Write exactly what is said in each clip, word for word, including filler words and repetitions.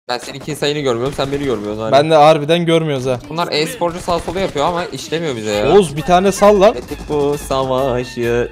Ben seninki sayını görmüyorum, sen beni görmüyorsun hala. Ben de harbiden görmüyoruz ha. Bunlar e-sporcu sağ sola yapıyor ama işlemiyor bize ya. Oğuz bir tane sal lan. Ettik bu savaşı.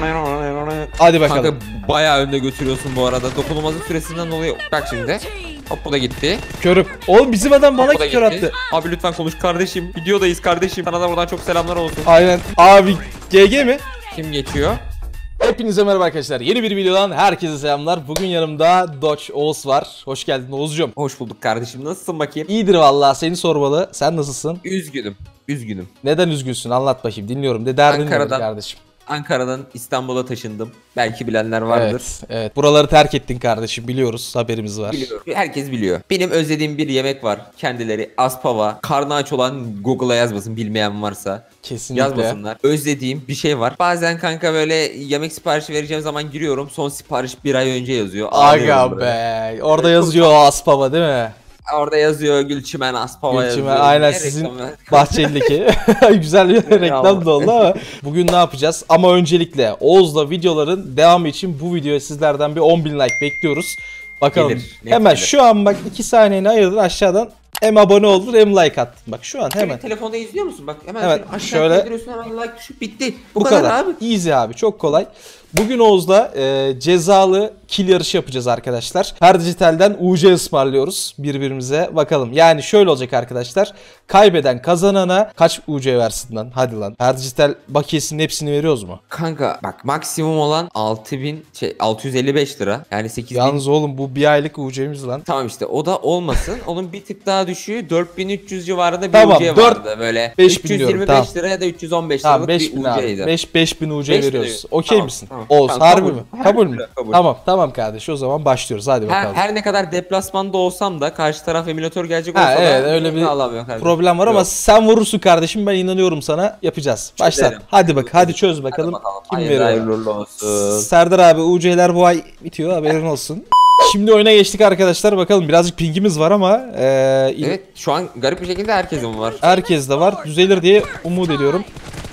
Hadi bakalım. Kanka bayağı önde götürüyorsun bu arada. Dokunulmazlık süresinden dolayı. Bak şimdi. Hop bu da gitti. Körüm. Oğlum bizim adam bana Bu da kör gitti. attı. Abi lütfen konuş kardeşim. Videodayız kardeşim. Sana da buradan çok selamlar olsun. Aynen. Abi G G mi? Kim geçiyor? Hepinize merhaba arkadaşlar. Yeni bir videodan herkese selamlar. Bugün yanımda Dodge Oğuz var. Hoş geldin Oğuzcuğum. Hoş bulduk kardeşim. Nasılsın bakayım? İyidir vallahi, seni sormalı. Sen nasılsın? Üzgünüm. Üzgünüm. Neden üzgünsün? Anlat bakayım. Dinliyorum. De derdin nedir Ankara'dan- kardeşim? Ankara'dan İstanbul'a taşındım. Belki bilenler vardır. Evet, evet. Buraları terk ettin kardeşim. Biliyoruz. Haberimiz var. Biliyorum. Herkes biliyor. Benim özlediğim bir yemek var. Kendileri Aspava. Karnı aç olan Google'a yazmasın, bilmeyen varsa. Kesinlikle. Yazmasınlar. Özlediğim bir şey var. Bazen kanka böyle yemek siparişi vereceğim zaman giriyorum. Son sipariş bir ay önce yazıyor. Ağlıyorum Aga böyle. be. Orada yazıyor o Aspava değil mi? Orada yazıyor Gülçimen Aspava Gülçimen, yazıyor. aynen Ne sizin reklamı? Bahçeli'deki. Güzel bir reklam da oldu ama bugün ne yapacağız? Ama öncelikle Oğuz'la videoların devamı için bu videoya sizlerden bir on bin like bekliyoruz. Bakalım. Gelir, net Hemen gelir. şu an bak iki saniyeni ayırdın, aşağıdan hem abone oldun hem like attın. Bak şu an hemen. Hemen. Telefonda izliyor musun? Bak hemen Evet, şöyle aşağı şöyle- kaydırıyorsun, hemen like tuşu bitti. Bu, Bu kadar, kadar. abi. Easy abi, çok kolay. Bugün Oğuz'la e, cezalı kill yarışı yapacağız arkadaşlar. Her dijitalden U C ısmarlıyoruz birbirimize. Bakalım. Yani şöyle olacak arkadaşlar. Kaybeden kazanana kaç U C versin lan? Hadi lan. Her dijital bakiyesinin hepsini veriyoruz mu? Kanka bak maksimum olan altı bin şey altı yüz elli beş lira. Yani sekiz bin. Yalnız oğlum bu bir aylık U C'miz lan. Tamam işte o da olmasın. Onun bir tık daha düşüğü dört bin üç yüz civarında bir Tamam, U C dört- vardı böyle. beş bin üç yüz yirmi beş diyorum, lira ya da üç yüz on beş Tamam liralık beş bir bin abi. U C'ydi. beş beş bin U C beş bin veriyoruz. veriyoruz. Okey Tamam, misin? tamam. Oğuz Tamam, harbi kabul. mi? Her Kabul türlü mü? kabul. Tamam tamam kardeş, o zaman başlıyoruz. Hadi Her, bakalım. her ne kadar deplasmanda olsam da karşı taraf emülatör gelecek Ha, olsa evet, da öyle bir alamıyor kardeşim. problem var ama Yok. sen vurursun kardeşim, ben inanıyorum sana, yapacağız. Başlat. Çözerim. Hadi bak, hadi çöz bakalım. Hadi bakalım. Kim Hayırlı veriyor? hayırlı uğurlu olsun. Serdar abi, U C'ler bu ay bitiyor, haberin olsun. Şimdi oyuna geçtik arkadaşlar, bakalım birazcık pingimiz var ama ee, Evet şu an garip bir şekilde herkesin var. herkes de var, düzelir diye umut ediyorum.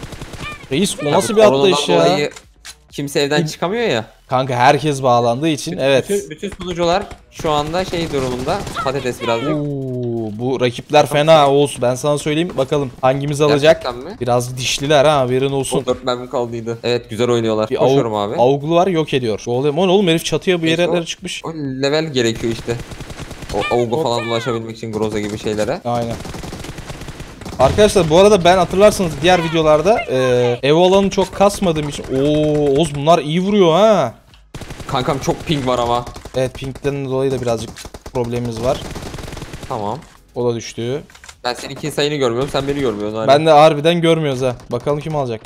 Reis o nasıl bir Koronadan atlayış ya? dolayı kimse evden çıkamıyor ya. Kanka herkes bağlandığı için evet. Bütün, bütün sunucular şu anda şey durumunda, patates birazcık. Oo, bu rakipler fena Oğuz, ben sana söyleyeyim, bakalım hangimiz alacak. Gerçekten mi? Biraz dişliler ha, haberin olsun. Son dört mermi kaldıydı. Evet güzel oynuyorlar. Bir Koşuyorum av- abi. Avgulu var, yok ediyor. Oğlum, oğlum herif çatıya bu Neyse, yerlere o- çıkmış. O level gerekiyor işte. O Auga falan ulaşabilmek için Groza gibi şeylere. Aynen. Arkadaşlar bu arada ben hatırlarsanız diğer videolarda e, ev alanı çok kasmadığım için. Oo Oğuz, bunlar iyi vuruyor ha. Kankam çok ping var ama. Evet, pinkten dolayı da birazcık problemimiz var. Tamam. O da düştü. Ben seninki sayını görmüyorum, sen beni görmüyorsun hala. Ben de harbiden görmüyoruz ha. Bakalım kim alacak.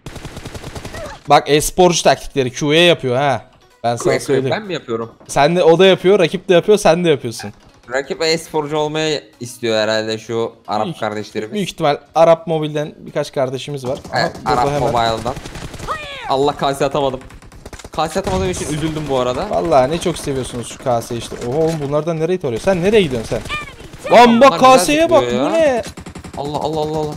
Bak e-sporcu taktikleri Q'ye yapıyor ha. Ben sana söyleyeyim. Ben mi yapıyorum? Sen de, o da yapıyor, rakip de yapıyor, sen de yapıyorsun. Rakip e-sporcu olmayı istiyor herhalde şu Arap Büyük- kardeşlerimiz. Büyük ihtimal Arap Mobil'den birkaç kardeşimiz var. Aha, Evet, burada Arap hemen. Mobile'dan. Allah kase atamadım. Kase atamadığım için üzüldüm bu arada. Vallahi ne çok seviyorsunuz şu kaseyi işte. Oha oğlum, bunlardan nereye tarıyor? Sen nereye gidiyorsun sen? Lan bak Bunlar güzel kaseye bak, zıplıyor bu ya. ne? Allah Allah Allah Allah.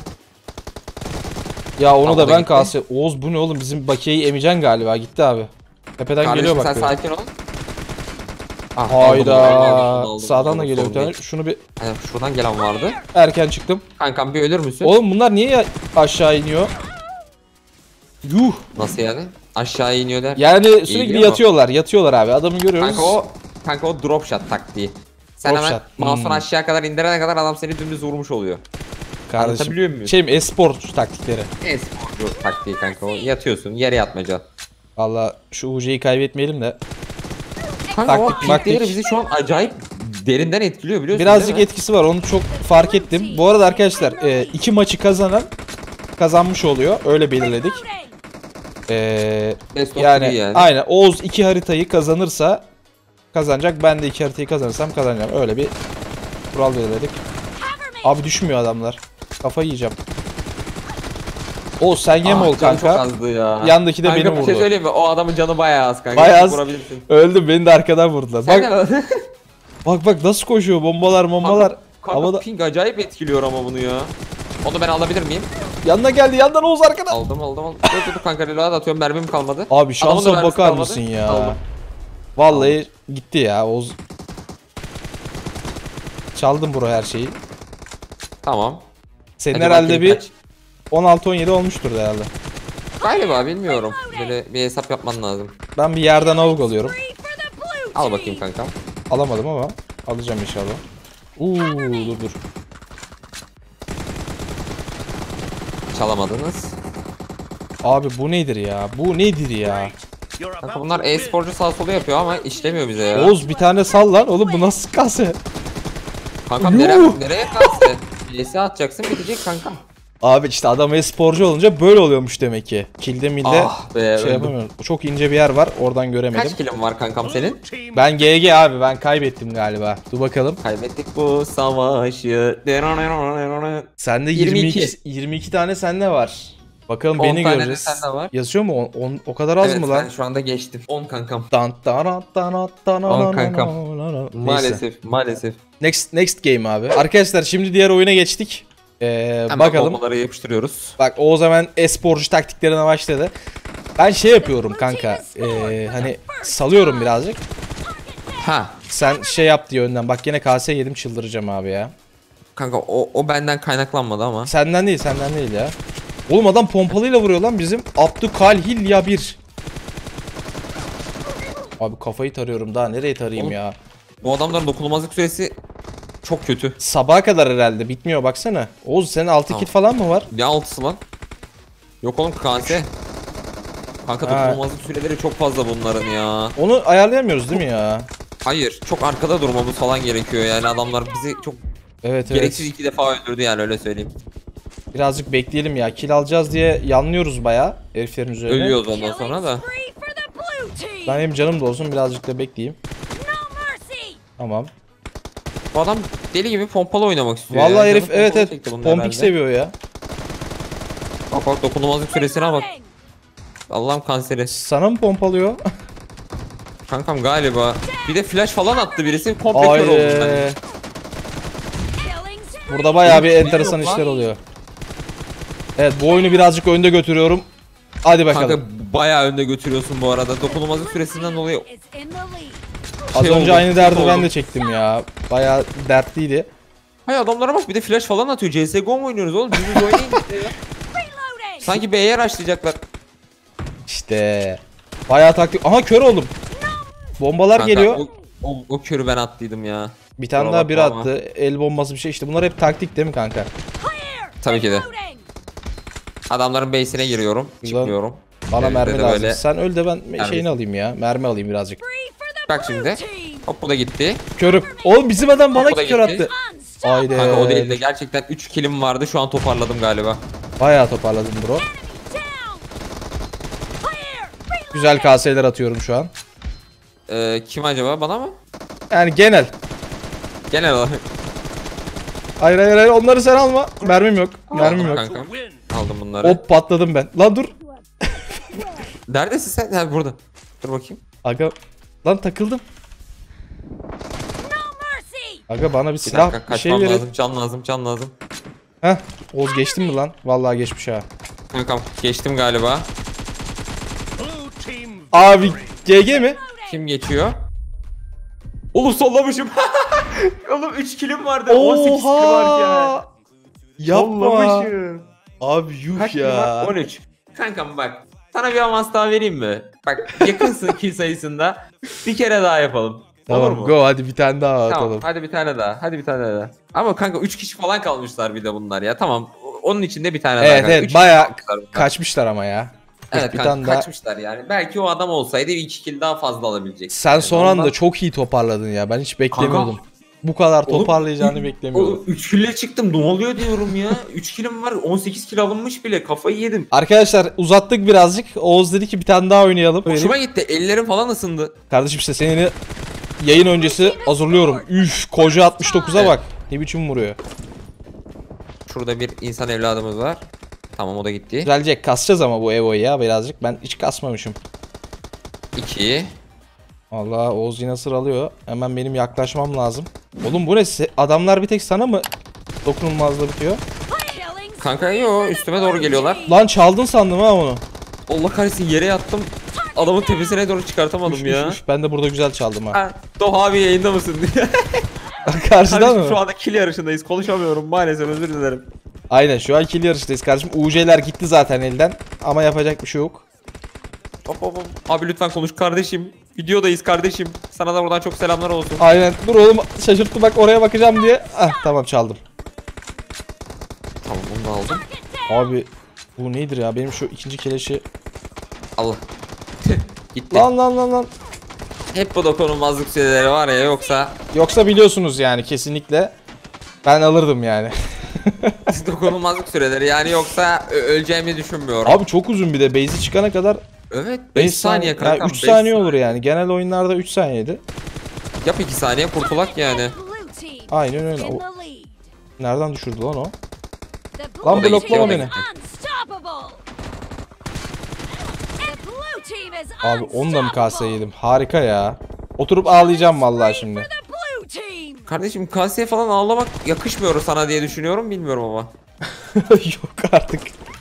Ya onu Tamam, da o da ben gitti. kase. Oğuz bu ne oğlum, bizim bakiyeyi emeceksin galiba, gitti abi. Tepeden Kardeşim geliyor bak. sen bir. sakin ol. Ah, aldım, aldım, Hayda. aldım, aldım, Sağdan aldım, da geliyor bir sorun tane. değil. Şunu bir Evet, şuradan gelen vardı. erken çıktım. Kankam bir ölür müsün? Oğlum bunlar niye ya- aşağı iniyor? Yuh. Nasıl yani? Aşağı iniyor der. Yani sürekli İniyor mu? yatıyorlar. Yatıyorlar abi. Adamı görüyoruz. Kanka o kanka o drop shot taktiği. Sen Drop hemen shot, mouse'unu hmm. aşağı kadar indirene kadar adam seni dümdüz vurmuş oluyor. Anlatabiliyor kardeşim. muyum? Şey mi, e-spor taktikleri. E-sporcu taktiği kanka o. Yatıyorsun, yere yatmaca. Valla şu U C'yi kaybetmeyelim de. Kanka o Taktik, pinkleri maktik. bizi şu an acayip derinden etkiliyor biliyorsun Birazcık değil mi? etkisi var, onu çok fark ettim. Bu arada arkadaşlar e, iki maçı kazanan kazanmış oluyor. Öyle belirledik. E, Best of yani, three yani. aynen, Oğuz iki haritayı kazanırsa kazanacak. Ben de iki haritayı kazanırsam kazanacağım. Öyle bir kural belirledik. Abi düşmüyor adamlar. Kafayı yiyeceğim. Oğuz sen yem Ah, ol canı çok kanka. azdı ya. Yandaki de Kanka beni bir şey vurdu. söyleyeyim mi? O adamın canı bayağı az kanka. Bayağı az. Vurabilirsin. Öldüm, beni de arkadan vurdular. Sen Bak de bak bak nasıl koşuyor, bombalar bombalar. Kanka, kanka Havada ping acayip etkiliyor ama bunu ya. Onu ben alabilir miyim? yanına geldi, yandan Oğuz arkada. Aldım aldım aldım. Dur dur kanka reload atıyorum, mermim kalmadı. Abi Adamın da şansa mermisi bakar kalmadı. mısın ya? Aldım. Vallahi gitti ya Oğuz. Çaldım bro her şeyi. Tamam. Senin Hadi herhalde bakayım bir kaç. on altı on yedi olmuştur herhalde. Galiba bilmiyorum. Böyle bir hesap yapman lazım. Ben bir yerden avuk alıyorum. Al bakayım kankam. Alamadım ama alacağım inşallah. Uuu dur dur. Çalamadınız. Abi bu nedir ya? Bu nedir ya? Kanka bunlar e-sporcu sağ solu yapıyor ama işlemiyor bize ya. Oğuz bir tane sal lan. Oğlum bu nasıl kase? Kankam Yuh. nereye, nereye kalsın? P S atacaksın bitecek kankam. Abi işte adam e-sporcu olunca böyle oluyormuş demek ki. Kilde milde Ah be, şey öldüm. yapamıyorum. Çok ince bir yer var. Oradan göremedim. Kaç kilim var kankam senin? Ben G G abi. Ben kaybettim galiba. Dur bakalım. Kaybettik bu savaşı. Sende yirmi iki. yirmi iki yirmi iki tane sende var. Bakalım on beni tane de göreceğiz. sende var. Yazıyor mu? on, on- o kadar az Evet mı lan? ben şu anda geçtim. on kankam. Dan, dan, dan, dan, dan, On dan, kankam. dan, dan. Neyse. Maalesef maalesef. Next next game abi. Arkadaşlar şimdi diğer oyuna geçtik. Ee, Hemen bakalım. bombaları yapıştırıyoruz. Bak Oğuz hemen e-sporcu taktiklerine başladı. Ben şey yapıyorum kanka. ee, hani salıyorum birazcık. Ha. Sen şey yap diye önden. Bak yine K S yedim, çıldıracağım abi ya. Kanka o, o benden kaynaklanmadı ama. Senden değil, senden değil ya. Oğlum adam pompalıyla vuruyor lan bizim. Abdülkalhil ya bir. Abi kafayı tarıyorum, daha nereye tarayayım Oğlum. ya. Bu adamların dokunulmazlık süresi çok kötü. Sabaha kadar herhalde bitmiyor, baksana. Oğuz senin altı Tamam. kit falan mı var? Ne altısı lan? Yok oğlum K S. Kanka Ha. dokunulmazlık süreleri çok fazla bunların ya. Onu ayarlayamıyoruz değil mi ya? Hayır çok arkada durmamız falan gerekiyor yani adamlar bizi çok Evet evet. gereksiz iki defa öldürdü yani öyle söyleyeyim. Birazcık bekleyelim ya. Kill alacağız diye yanlıyoruz bayağı heriflerin üzerine. Ölüyoruz ondan sonra da. Ben hem canım da olsun birazcık da bekleyeyim. Tamam. Bu adam deli gibi pompalı oynamak istiyor. Vallahi ya. herif Canı evet pompalı evet çekti bunun pompik herhalde. seviyor ya. Bak bak dokunulmazlık süresine bak. Allah'ım kanseri. Sana mı pompalıyor? Kankam galiba. Bir de flash falan attı birisi komple kör oldu. Ay. Yani. Burada bayağı bir Ne enteresan yok lan? işler oluyor. Evet bu oyunu birazcık önde götürüyorum. Hadi bakalım. Kanka bayağı önde götürüyorsun bu arada. Dokunulmazlık süresinden dolayı. Az şey önce oldu, aynı derdi kötü ben oldu. de çektim ya. Bayağı dertliydi. Hay adamlara bak bir de flash falan atıyor. C S G O mu oynuyoruz oğlum? Düzgün oynayın işte ya. Sanki B'ye rushlayacaklar. İşte. Bayağı taktik. Aha kör oldum. Bombalar Kanka, geliyor. O, o, o körü ben attıydım ya. Bir tane Kusura daha biri bakma ama. attı. El bombası bir şey. İşte bunlar hep taktik değil mi kanka? Tabii ki de. Adamların base'ine giriyorum. Çıkmıyorum. Bana Evde mermi de lazım. böyle- Sen öl de ben Mermi. şeyini alayım ya. Mermi alayım birazcık. Bak şimdi. Hop bu da gitti. Körüm. Oğlum bizim adam bana O da kör gitti. attı. Haydi. Kanka o değil de gerçekten üç kilim vardı. Şu an toparladım galiba. Bayağı toparladım bro. Güzel K S'ler atıyorum şu an. Ee, kim acaba? Bana mı? Yani genel. Genel olarak. Hayır hayır hayır onları sen alma. Mermim yok. Mermim Aldım yok. kankam. Aldım bunları. Hop patladım ben. Lan dur. Neredesin sen? Ha burada. Dur bakayım. Aga. Lan takıldım. Aga bana bir Bir silah dakika bir şey kaçmam verin. lazım. Can lazım. Can lazım. Heh. Oğuz geçtin mi lan? Vallahi geçmiş ha. Kankam geçtim galiba. Abi G G mi? Kim geçiyor? Oğlum sollamışım. Oğlum üç kilim vardı. on sekiz kilim varken. Oha. Yapma. Sollamışım. Abi yuh Kaç kilim var? ya. on üç. Kankam bak. Sana bir avans daha vereyim mi? Bak yakınsın kill sayısında. Bir kere daha yapalım. Olur Tamam mu? go hadi bir tane daha Tamam atalım. hadi bir tane daha. Hadi bir tane daha. Ama kanka üç kişi falan kalmışlar bir de bunlar ya. Tamam. Onun içinde bir tane daha. Evet kanka. evet Üç bayağı kişi kalmışlar bunlar. kaçmışlar ama ya. Dur, Evet bir kanka, tane daha. kaçmışlar yani. Belki o adam olsaydı bir iki kill daha fazla alabilecek. Sen Yani son ondan- anda çok iyi toparladın ya. Ben hiç beklemiyordum. Bu kadar Oğlum, toparlayacağını üç- beklemiyordum. Oğlum üç kill'e çıktım. Ne oluyor diyorum ya. üç killim var. on sekiz kill alınmış bile. Kafayı yedim. Arkadaşlar uzattık birazcık. Oğuz dedi ki bir tane daha oynayalım. Hoşuma gitti. Ellerim falan ısındı. Kardeşim işte seni yayın öncesi hazırlıyorum. Üf koca altmış dokuza Evet. bak. Ne biçim vuruyor. Şurada bir insan evladımız var. Tamam o da gitti. Güzelce kasacağız ama bu Evo'yu ya birazcık. Ben hiç kasmamışım. iki. Allah Oğuz yine sıralıyor. Hemen benim yaklaşmam lazım. Oğlum bu ne? Se- Adamlar bir tek sana mı dokunulmazlığı bitiyor? Kanka yo üstüme doğru geliyorlar. Lan çaldın sandım ha onu. Allah kahretsin yere yattım. Adamın tepesine doğru çıkartamadım Üf, ya. üf, üf. Ben de burada güzel çaldım ha. Ha, Doğa abi yayında mısın diye. Karşıdan Kardeşim mı? şu anda kill yarışındayız. Konuşamıyorum maalesef, özür dilerim. Aynen şu an kill yarıştayız kardeşim. U C'ler gitti zaten elden. Ama yapacak bir şey yok. Hop hop hop. Abi lütfen konuş kardeşim. Videodayız kardeşim. Sana da buradan çok selamlar olsun. Aynen. Dur oğlum, şaşırttı bak, oraya bakacağım diye. Ah tamam, çaldım. Tamam, bunu da aldım. Abi bu nedir ya? Benim şu ikinci keleşi. Allah. Gitti. Lan lan lan lan. Hep bu dokunulmazlık süreleri var ya, yoksa Yoksa biliyorsunuz yani, kesinlikle ben alırdım yani. dokunulmazlık süreleri yani, yoksa ö- öleceğimi düşünmüyorum. Abi çok uzun, bir de base'i çıkana kadar Evet, beş beş saniye kankam. Yani üç beş saniye olur yani. Genel oyunlarda üç saniyeydi. Yap iki saniye kurtulak yani. Aynen öyle. O- nereden düşürdü lan o? O Lan da bloklama gitti, o da beni. gitti. Abi onu da mı kase yedim? Harika ya. Oturup ağlayacağım vallahi şimdi. Kardeşim kaseye falan ağlamak yakışmıyor sana diye düşünüyorum, bilmiyorum ama. Yok artık.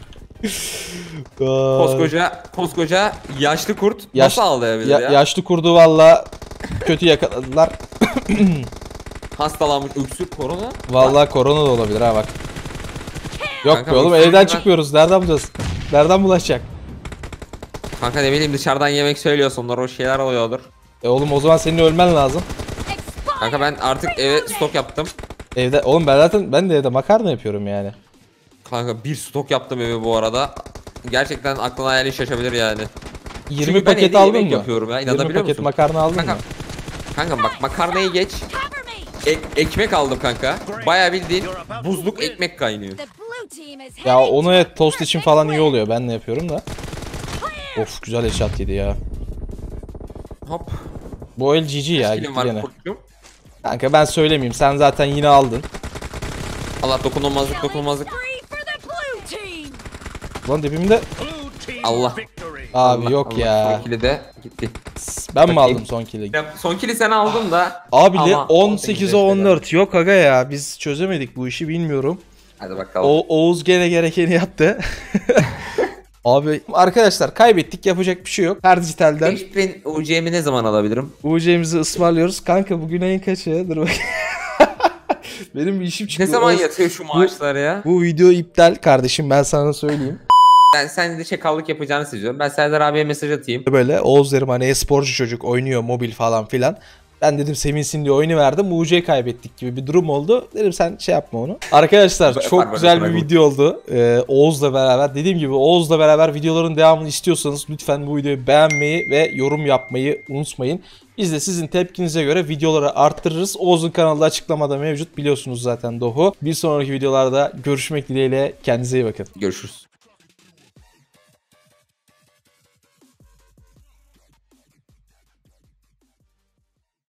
Koskoca koskoca yaşlı kurt Yaş- nasıl ağlayabilir Ya- ya? yaşlı kurdu valla kötü yakaladılar. Hastalanmış, öksürük, korona. Vallahi korona da olabilir ha bak. Yok Kanka be oğlum, öksürük evden ben- çıkmıyoruz. Nereden bulacağız? Nereden bulaşacak? Kanka ne bileyim, dışarıdan yemek söylüyorsunlar, o şeyler oluyordur. E oğlum o zaman senin ölmen lazım. Kanka ben artık eve stok yaptım. Evde oğlum, ben zaten ben de evde makarna yapıyorum yani. Kanka bir stok yaptım eve bu arada. Gerçekten aklına hayalin şaşabilir yani. yirmi Çünkü ben paket evde aldın yemek mı? yapıyorum ya, yirmi inanabiliyor paket musun? makarna aldın Kanka, mı? kanka bak, makarnayı geç. Ek- ekmek aldım kanka. Bayağı bildiğin buzluk ekmek kaynıyor. Ya onu et, tost için falan iyi oluyor. Ben de yapıyorum da. Of, güzel headshot yedi ya. Hop. Bu el G G ya, Kaç gitti kilim var gene. kurtçum? Kanka ben söylemeyeyim, sen zaten yine aldın. Allah, dokunulmazlık dokunulmazlık. Lan dibimde. Allah. Abi Allah, yok Allah. ya. Son kili de gitti. Ben mi Bakayım. aldım son kill'i? Ya, son kili sen aldın da. Abi Ama on sekize on dört. Yok aga ya, biz çözemedik bu işi, bilmiyorum. Hadi bakalım. O Oğuz gene gerekeni yaptı. Abi arkadaşlar, kaybettik, yapacak bir şey yok. Her dijitalden beş bin U C'mi ne zaman alabilirim? U C'mizi ısmarlıyoruz. Kanka bugün ayın kaçı? Dur bak. Benim bir işim çıktı. Ne zaman Oğuz, yatıyor şu maaşlar ya? Bu video iptal kardeşim, ben sana söyleyeyim. Ben sen de çakallık yapacağını seziyorum. Ben Serdar abiye mesaj atayım. Böyle Oğuz derim, hani e-sporcu çocuk, oynuyor mobil falan filan. Ben dedim sevinsin diye oyunu verdim. U C kaybettik gibi bir durum oldu. Dedim sen şey yapma onu. Arkadaşlar Yapar, çok yapar, güzel yapar, bir yapar. video oldu. Ee, Oğuz'la beraber. Dediğim gibi Oğuz'la beraber videoların devamını istiyorsanız lütfen bu videoyu beğenmeyi ve yorum yapmayı unutmayın. Biz de sizin tepkinize göre videoları arttırırız. Oğuz'un kanalı açıklamada mevcut. Biliyorsunuz zaten Dohu. Bir sonraki videolarda görüşmek dileğiyle. Kendinize iyi bakın. Görüşürüz.